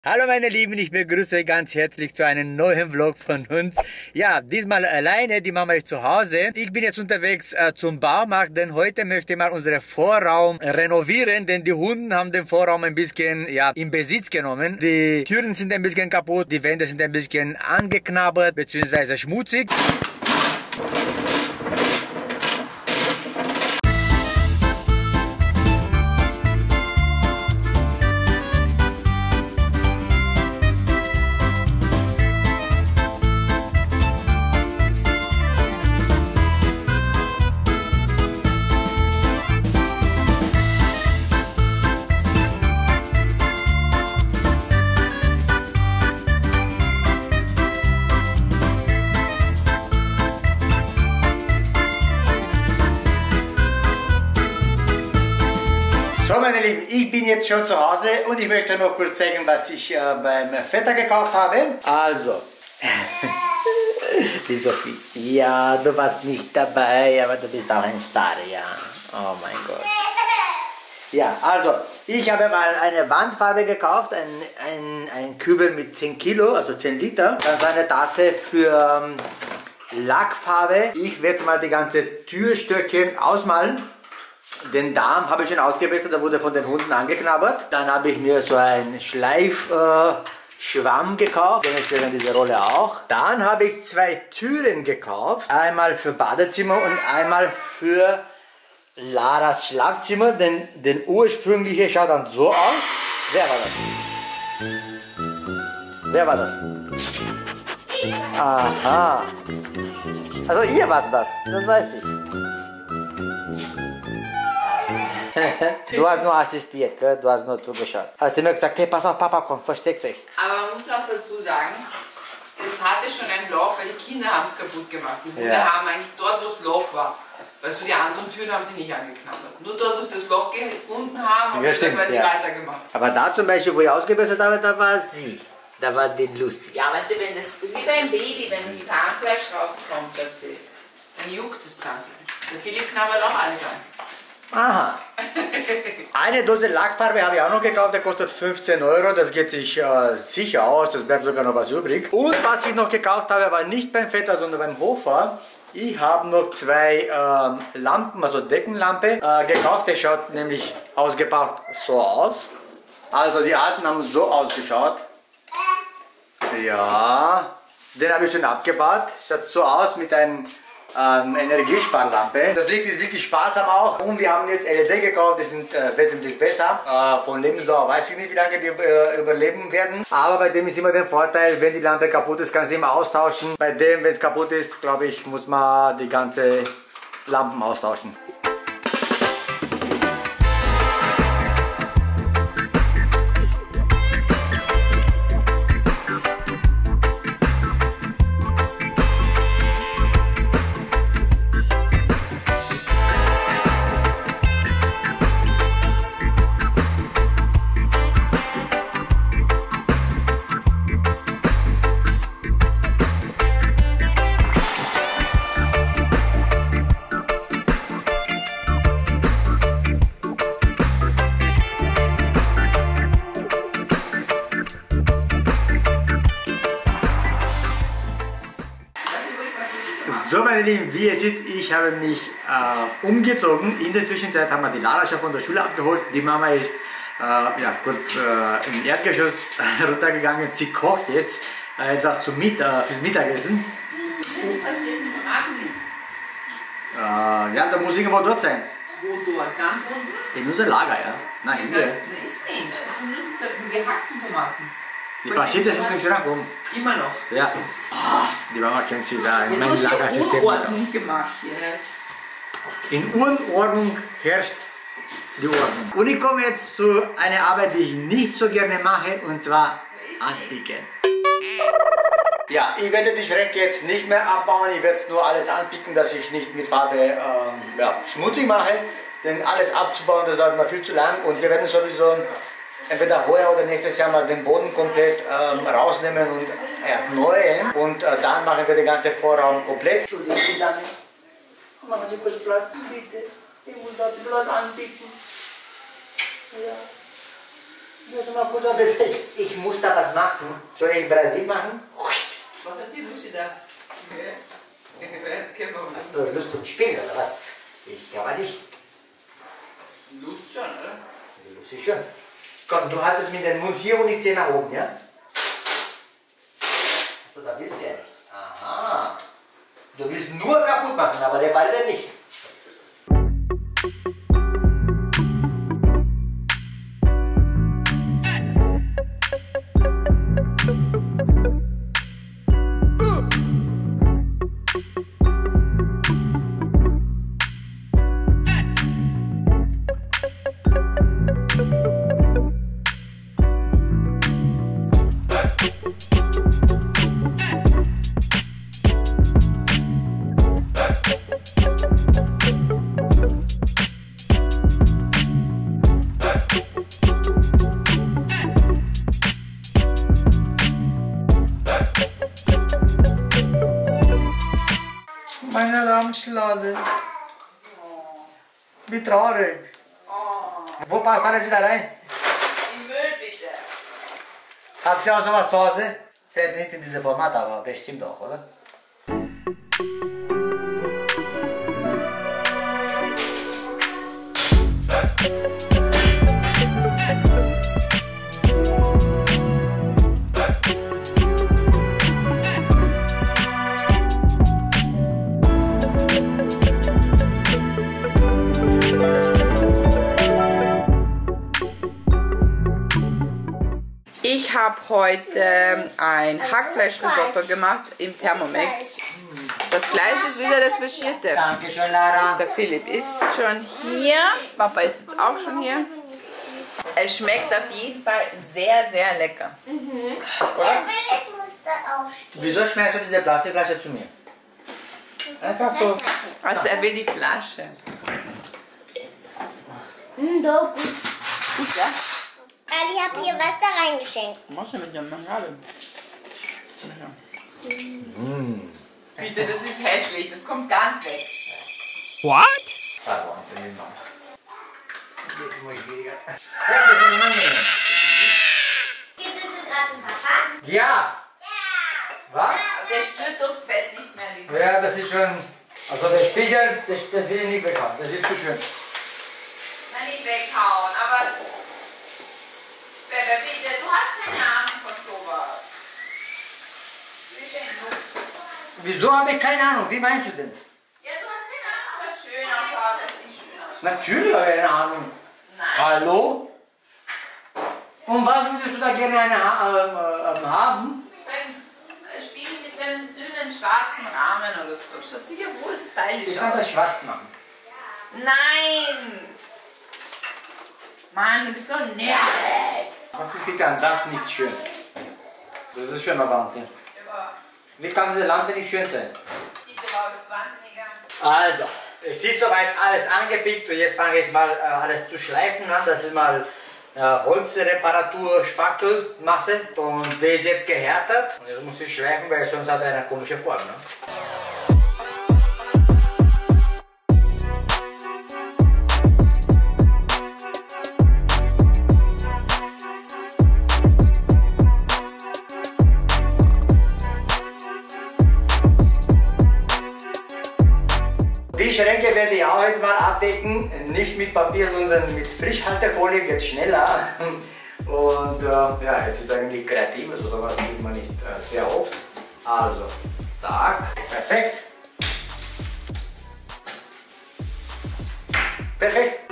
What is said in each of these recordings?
Hallo meine Lieben, ich begrüße euch ganz herzlich zu einem neuen Vlog von uns. Ja, diesmal alleine, die Mama ist zu Hause. Ich bin jetzt unterwegs zum Baumarkt, denn heute möchte ich mal unseren Vorraum renovieren, denn die Hunde haben den Vorraum ein bisschen in Besitz genommen. Die Türen sind ein bisschen kaputt, die Wände sind ein bisschen angeknabbert bzw. schmutzig. So meine Lieben, ich bin jetzt schon zu Hause und ich möchte noch kurz zeigen, was ich beim Vetter gekauft habe. Also, die Sophie, ja, du warst nicht dabei, aber du bist auch ein Star, ja. Oh mein Gott. Ja, also, ich habe mal eine Wandfarbe gekauft, ein Kübel mit 10 Kilo, also 10 Liter. Dann so eine Tasse für Lackfarbe. Ich werde mal die ganze Türstöckchen ausmalen. Den Darm habe ich schon ausgebessert, der wurde von den Hunden angeknabbert. Dann habe ich mir so einen Schleifschwamm gekauft, dementsprechend diese Rolle auch. Dann habe ich 2 Türen gekauft, einmal für Badezimmer und einmal für Laras Schlafzimmer, denn den ursprüngliche schaut dann so aus. Wer war das? Wer war das? Aha. Also ihr wart das weiß ich. Du hast nur assistiert, gell? Du hast nur zugeschaut. Hast du mir gesagt, hey, pass auf, Papa, komm, versteckt euch. Aber man muss auch dazu sagen, es hatte schon ein Loch, weil die Kinder haben es kaputt gemacht. Die Hunde haben eigentlich dort, wo das Loch war. Weil so die anderen Türen haben sie nicht angeknabbert. Nur dort, wo sie das Loch gefunden haben, haben sie quasi weitergemacht. Aber da zum Beispiel, wo ich ausgebessert habe, da war sie. Da war die Lucy. Ja, weißt du, wenn das ist wie beim Baby, wenn das Zahnfleisch rauskommt, dann juckt das Zahnfleisch. Der Philipp knabbert auch alles an. Aha. Eine Dose Lackfarbe habe ich auch noch gekauft, der kostet 15 €. Das geht sich sicher aus, das bleibt sogar noch was übrig. Und was ich noch gekauft habe, aber nicht beim Vetter, sondern beim Hofer. Ich habe noch 2 Lampen, also Deckenlampe, gekauft. Der schaut nämlich ausgepackt so aus. Also die alten haben so ausgeschaut. Ja, den habe ich schon abgebaut. Schaut so aus mit einem Energiesparlampe. Das Licht ist wirklich sparsam auch. Und wir haben jetzt LED gekauft, die sind wesentlich besser. Von Lebensdauer weiß ich nicht, wie lange die überleben werden. Aber bei dem ist immer der Vorteil, wenn die Lampe kaputt ist, kann sie immer austauschen. Bei dem, wenn es kaputt ist, glaube ich, muss man die ganze Lampen austauschen. So meine Lieben, wie ihr seht, ich habe mich umgezogen. In der Zwischenzeit haben wir die Lara schon von der Schule abgeholt. Die Mama ist kurz im Erdgeschoss runtergegangen. Sie kocht jetzt etwas fürs Mittagessen. Ja, da muss irgendwo dort sein. Wo dort? Ganz unten? In unser Lager, ja. Nein, hier. Da ist nicht. Das sind nur die gehackten Tomaten. Die Passierte sind im Schrank um. Immer noch? Ja. Die Mama kennt sie da in meinem Lagersystem. Unordnung gemacht hier. In Unordnung herrscht die Ordnung. Und ich komme jetzt zu einer Arbeit, die ich nicht so gerne mache, und zwar anpicken. Ja, ich werde die Schränke jetzt nicht mehr abbauen, ich werde nur alles anpicken, dass ich nicht mit Farbe schmutzig mache. Denn alles abzubauen, das dauert mal viel zu lang, und wir werden sowieso entweder heuer oder nächstes Jahr mal den Boden komplett rausnehmen und erneuern, und dann machen wir den ganzen Vorraum komplett. Entschuldigung, dann machen Sie kurz Platz, bitte. Ich muss das Blatt anpicken. Ja. Mal kurz auf das. Ich muss da was machen. Soll ich Brasil machen? Was hat die Lucy da? Hast du Lust zum Spielen oder was? Ich aber nicht. Lust schon, oder? Lust ist schon. Komm, du hattest mit dem Mund hier und die Zähne nach oben, ja? Achso, da willst du ja nicht. Aha. Du willst nur kaputt machen, aber der Ball nicht. Meine Ramschlade. Wie traurig. Wo passt alles wieder rein? In Müll bitte. Habt ihr auch sowas zu Hause? Vielleicht nicht in diesem Format, aber bestimmt auch, oder? Ich habe heute ein Hackfleischrisotto gemacht im Thermomix. Das Fleisch ist wieder das Faschierte. Dankeschön, Lara. Der Philipp ist schon hier. Papa ist jetzt auch schon hier. Es schmeckt auf jeden Fall sehr, sehr lecker. Oder? Philipp muss da aufstehen. Wieso schmeißt du diese Plastikflasche zu mir? Einfach so. Also er will die Flasche. Doch. Gut, ja? Ali, ich habe hier Wasser reingeschenkt. Was mit der Marmelade? Bitte, das ist hässlich. Das kommt ganz weg. What? Salvo, antes de Mama. Muy schwieriger. Sag, das ist unangenehm. Gibt es gerade einen Papa? Ja. Was? Der spürt durchs Fett nicht mehr. Liebe. Ja, das ist schon. Also der Spiegel, das will ich nicht weghauen. Das ist zu schön. Na, nicht weghauen, aber. Bebe, bitte, du hast keine Ahnung von sowas. Du bist ein Lux. Wieso habe ich keine Ahnung? Wie meinst du denn? Ja, du hast keine Ahnung, was schön ausschaut, was nicht schön ausschaut. Natürlich habe ich eine Ahnung. Nein. Hallo? Und was würdest du da gerne haben? So ein Spiegel mit seinen dünnen schwarzen Rahmen oder so. Schaut sicher wohl stylisch Ich kann aus. das schwarz machen. Nein! Mann, du bist so nervig. Was ist bitte an das nicht schön? Das ist schon ein Wahnsinn. Aber Wie kann diese Lampe nicht schön sein? bitte war wahnsinniger. Also, es ist soweit alles angepickt und jetzt fange ich mal alles zu schleifen an. Das ist mal Holzreparatur Spachtelmasse und der ist jetzt gehärtet. Und jetzt muss ich schleifen, weil sonst hat er eine komische Form. Ne? Die Schränke werde ich auch jetzt mal abdecken, nicht mit Papier, sondern mit Frischhaltefolie, geht schneller. Und ja, es ist eigentlich kreativ, also sowas sieht man nicht sehr oft. Also, zack, perfekt. Perfekt.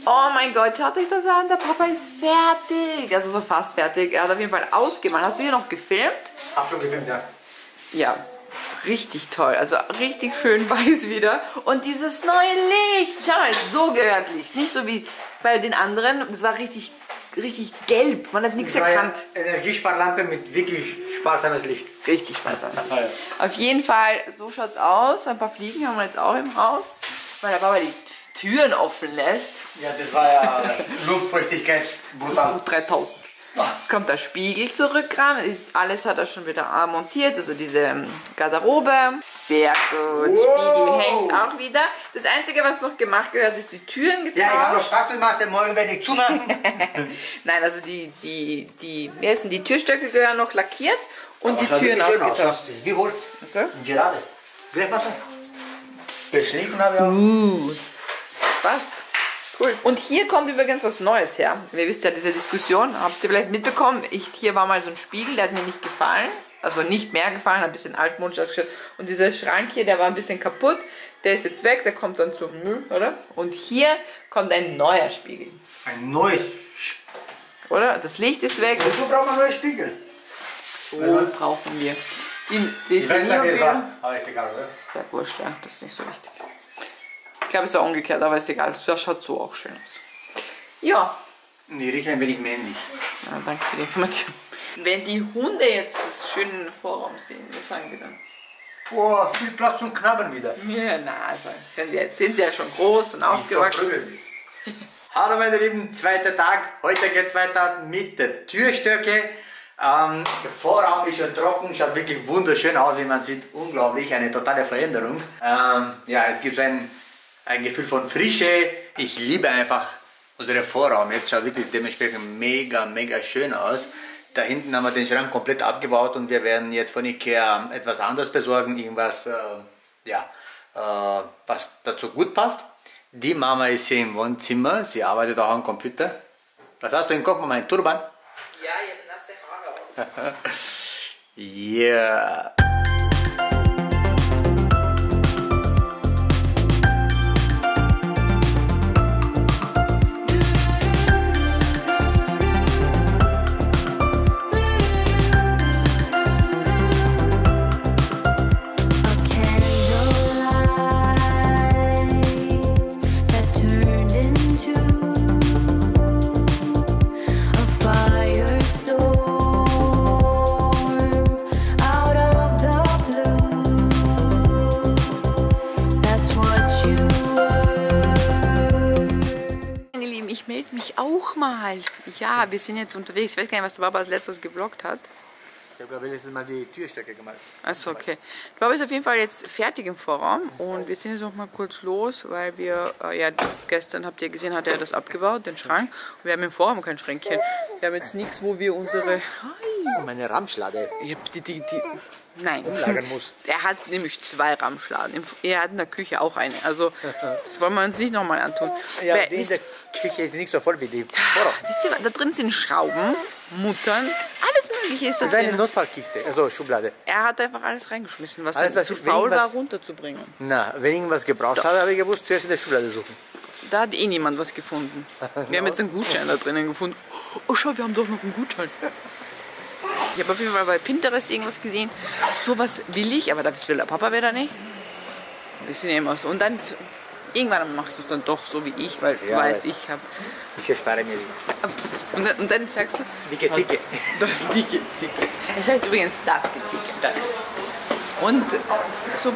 Oh mein Gott, schaut euch das an, der Papa ist fertig. Also so fast fertig. Er hat auf jeden Fall ausgemalt. Hast du hier noch gefilmt? Hab schon gefilmt, ja. Ja, richtig toll. Also richtig schön weiß wieder. Und dieses neue Licht, schau mal, so gehört Licht. Nicht so wie bei den anderen. Das war richtig gelb. Man hat nichts erkannt. Energiesparlampe mit wirklich sparsames Licht. Richtig sparsam. Auf jeden Fall, so schaut's aus. Ein paar Fliegen haben wir jetzt auch im Haus. Weil der Papa die Türen offen lässt. Ja, das war ja Luftfeuchtigkeit brutal. 3000. Jetzt kommt der Spiegel zurück ran. Alles hat er schon wieder montiert. Also diese Garderobe. Sehr gut. Spiegel hängt auch wieder. Das Einzige, was noch gemacht gehört, ist die Türen getauscht. Ja, ich habe noch Spachtelmasse, morgen werde ich zumachen. Nein, also die Türstöcke gehören noch lackiert und die Türen ausgetauscht. Das ist wie Holz. So? Gerade. Gleich mal so. Beschliffen habe ich auch. Passt. Cool. Und hier kommt übrigens was Neues her. Ihr wisst ja, diese Diskussion, habt ihr vielleicht mitbekommen, hier war mal so ein Spiegel, der hat mir nicht gefallen. Also nicht mehr gefallen, hat ein bisschen altmodisch ausgeschaut. Und dieser Schrank hier, der war ein bisschen kaputt. Der ist jetzt weg, der kommt dann zum Müll, oder? Und hier kommt ein neuer Spiegel. Ein neues Oder? Das Licht ist weg. Wozu brauchen wir neue Spiegel? So brauchen wir. Ich weiß nicht, wer es war, aber ist egal, oder? Sehr wurscht, ja, das ist nicht so wichtig. Ich glaube, es ist auch umgekehrt, aber ist egal. Das schaut so auch schön aus. Ja. Die riechen ein wenig männlich. Ja, danke für die Information. Wenn die Hunde jetzt das schöne Vorraum sehen, was sagen die dann? Boah, viel Platz zum Knabbern wieder. Ja, na, also sind sie ja schon groß und ausgewachsen. Hallo meine Lieben, zweiter Tag. Heute geht es weiter mit der Türstöcke. Der Vorraum ist schon trocken, schaut wirklich wunderschön aus, wie man sieht. Unglaublich, eine totale Veränderung. Ja, es gibt ein Gefühl von Frische. Ich liebe einfach unseren Vorraum. Jetzt schaut wirklich dementsprechend mega schön aus. Da hinten haben wir den Schrank komplett abgebaut und wir werden jetzt von Ikea etwas anderes besorgen. Irgendwas, was dazu gut passt. Die Mama ist hier im Wohnzimmer. Sie arbeitet auch am Computer. Was hast du im Kopf, Mama? Ein Turban? Ja, ich habe nasse Haare aus. Yeah. Ja, wir sind jetzt unterwegs. Ich weiß gar nicht, was der Papa als letztes geblockt hat. Ich habe gerade letztes Mal die Türstöcke gemalt. Achso, okay. Der Papa ist auf jeden Fall jetzt fertig im Vorraum und wir sind jetzt noch mal kurz los, weil wir, gestern habt ihr gesehen, hat er das abgebaut, den Schrank. Und wir haben im Vorraum kein Schränkchen. Wir haben jetzt nichts, wo wir unsere... Meine Ramschlade. Nein. Umlagern muss. Er hat nämlich 2 Ramschladen. Er hat in der Küche auch eine. Also, das wollen wir uns nicht nochmal antun. Ja, die in der Küche ist nicht so voll wie die Vorraum. Wisst ihr, da drin sind Schrauben, Muttern, alles Mögliche ist das. Das ist eine Notfallkiste, also Schublade. Er hat einfach alles reingeschmissen, was alles, was zu faul war, runterzubringen. Na, wenn irgendwas gebraucht habe, habe ich gewusst, zuerst in der Schublade suchen. Da hat eh niemand was gefunden. Wir haben jetzt einen Gutschein da drinnen gefunden. Oh, schau, wir haben doch noch einen Gutschein. Ich habe auf jeden Fall bei Pinterest irgendwas gesehen. Sowas will ich, aber das will der Papa wieder nicht. Wir sind ja immer so. Und dann irgendwann machst du es dann doch so wie ich, weil du weißt, ich habe. Ich erspare mir die. Und dann sagst du. Dicke Zicke. Das dicke Zicke. Das heißt übrigens das Gezicke. Das Gezicke. Und so.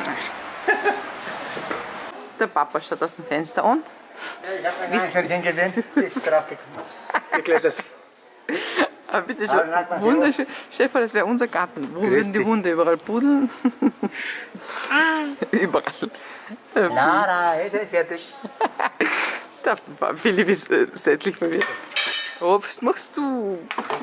Der Papa schaut aus dem Fenster und. Ich habe ein Eichhörnchen gesehen, ist raufgeklettert. Aber bitte schön, wunderschön. Stell dir vor, das wäre unser Garten. Wo würden die Hunde überall puddeln? Überall. Lara, es ist fertig. Philipp ist sättlich bei mir. Oh, was machst du?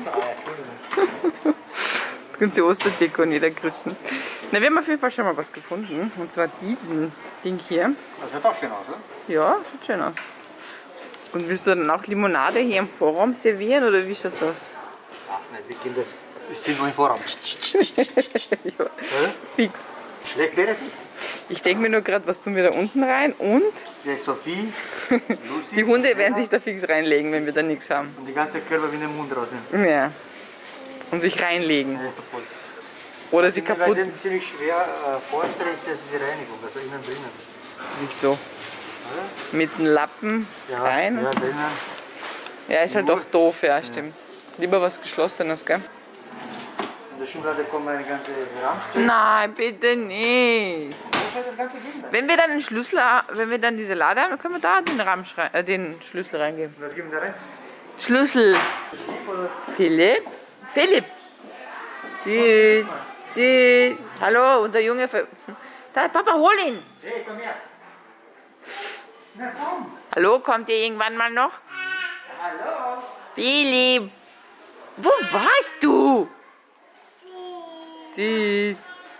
Die ganze Osterdeko niedergerissen. Na, wir haben auf jeden Fall schon mal was gefunden. Und zwar diesen Ding hier. Das sieht auch schön aus, oder? Ja, sieht schön aus. Und willst du dann auch Limonade hier im Vorraum servieren oder wie schaut's aus? Nicht, die Kinder sind nur im Vorraum. Ja. Fix. Schlecht wäre es nicht. Ich denke mir nur gerade, was tun wir da unten rein und Der Sophie, Lucy, die Hunde werden sich da fix reinlegen, wenn wir da nichts haben. und die ganze Körper wie in den Mund rausnehmen. Ja. Und sich reinlegen. Ja, kaputt. Oder sie Bei kaputt. dem ziemlich schwer vorstellen ist, dass die Reinigung, also innen drinnen. Nicht so. Oder? Mit dem Lappen Ja, rein. ja, drinnen. Ja, ist halt doch doof, ja, stimmt. Lieber was Geschlossenes, gell? In der Schublade kommen eine ganze Rahmstücke. Nein, bitte nicht. Wo soll das Ganze gehen? Wenn wir dann den Schlüssel, wenn wir dann diese Lade haben, dann können wir da den Schlüssel reingeben. Was geben wir da rein? Schlüssel. Philipp? Philipp. Tschüss. Tschüss. Hallo, unser Junge. Da, Papa, hol ihn. Hey, komm her. Na komm. Hallo, kommt ihr irgendwann mal noch? Hallo. Philipp. Wo warst du? Tschüss.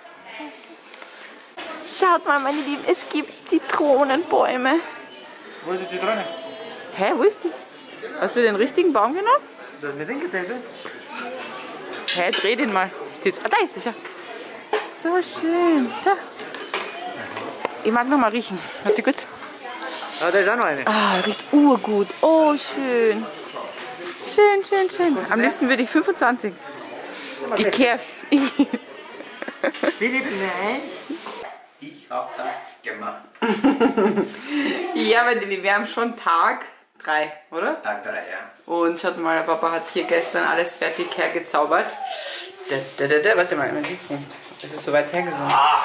Schaut mal, meine Lieben, es gibt Zitronenbäume. Wo ist die Zitrone? Hä, wo ist die? Hast du den richtigen Baum genommen? Du hast mir den gezeigt, oder? Hä, dreh den mal. Steht's? Ah, da ist sicher. So schön. Da. Ich mag noch mal riechen. Warte kurz. Ah, da ist auch noch eine. Ah, riecht urgut. Oh, schön. Schön, schön, schön. Am liebsten würde ich 25. Die Kerf. Philipp, nein. Ich hab das gemacht. Ja, wir haben schon Tag 3, oder? Tag 3, ja. Und schaut mal, der Papa hat hier gestern alles fertig hergezaubert. Warte mal, man sieht's nicht. Es ist so weit hergesungen. Ach.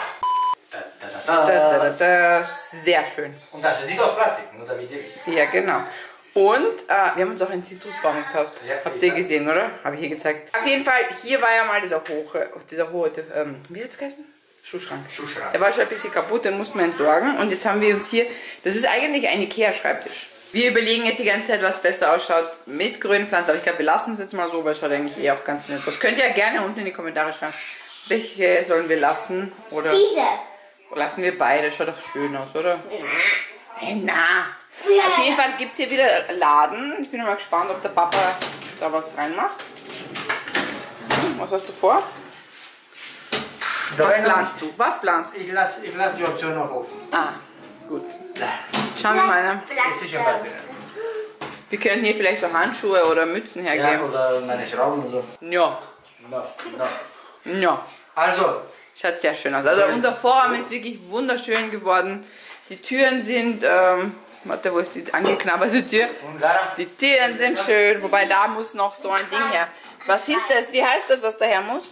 Sehr schön. Und das ist nicht aus Plastik, nur damit ihr wisst. Ja, genau. Und wir haben uns auch einen Zitrusbaum gekauft. Ja, Habt ihr gesehen, oder? Habe ich hier gezeigt. Auf jeden Fall, hier war ja mal dieser hohe, wie hat's geheißen? Schuhschrank. Schuhschrank. Der war schon ein bisschen kaputt, den mussten wir entsorgen. Und jetzt haben wir uns hier, das ist eigentlich ein Ikea-Schreibtisch. Wir überlegen jetzt die ganze Zeit, was besser ausschaut mit grünen Pflanzen. Aber ich glaube, wir lassen es jetzt mal so, weil es schaut eigentlich auch ganz nett aus. Könnt ihr ja gerne unten in die Kommentare schreiben, welche sollen wir lassen? Oder Diese. lassen wir beide, schaut doch schön aus, oder? Na. Ja. Auf jeden Fall gibt es hier wieder Laden. Ich bin mal gespannt, ob der Papa da was reinmacht. Was hast du vor? Was planst du? Was planst du? Ich lass die Option noch offen. Ah, gut. Schauen wir mal. Ne? Ist sicher bald wieder. Wir können hier vielleicht so Handschuhe oder Mützen Ja, hergeben. oder meine Schrauben und so. Ja. No. Ja. Also, Schaut sehr schön aus. Also unser Vorraum ist wirklich wunderschön geworden. Die Türen sind, warte, wo ist die angeknabberte Tür? Die Türen sind schön, wobei da muss noch so ein Ding her. Was ist das? Wie heißt das, was daher muss?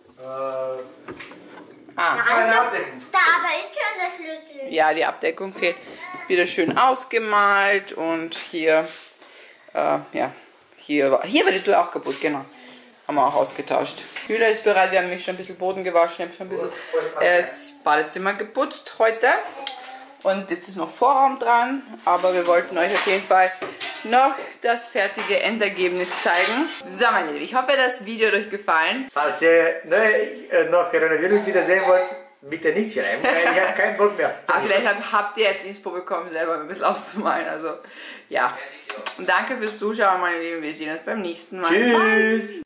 eine Abdeckung. Da aber ist schon der Schlüssel. Ja, die Abdeckung fehlt. Wieder schön ausgemalt und hier, ja, hier war die Tür auch kaputt, genau. Haben wir auch ausgetauscht. Kühler ist bereit, wir haben nämlich schon ein bisschen Boden gewaschen, ich habe schon ein bisschen das Badezimmer geputzt heute. Und jetzt ist noch Vorraum dran, aber wir wollten euch auf jeden Fall noch das fertige Endergebnis zeigen. So, meine Lieben, ich hoffe, das Video hat euch gefallen. Falls ihr noch Coronavirus wieder sehen wollt, bitte nicht schreiben, weil ich habe keinen Bock mehr. Aber vielleicht habt ihr jetzt Inspo bekommen, selber ein bisschen auszumalen. Also, ja. Und danke fürs Zuschauen, meine Lieben. Wir sehen uns beim nächsten Mal. Tschüss.